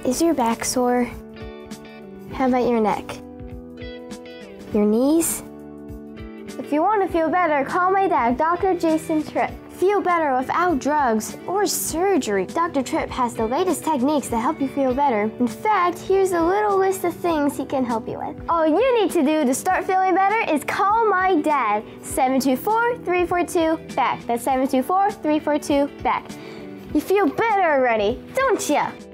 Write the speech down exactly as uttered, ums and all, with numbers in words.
Is your back sore? How about your neck? Your knees? If you want to feel better, call my dad, Doctor Jason Tripp. Feel better without drugs or surgery. Doctor Tripp has the latest techniques to help you feel better. In fact, here's a little list of things he can help you with. All you need to do to start feeling better is call my dad, seven two four, three four two, B A C K. That's seven two four, three four two, B A C K. You feel better already, don't ya?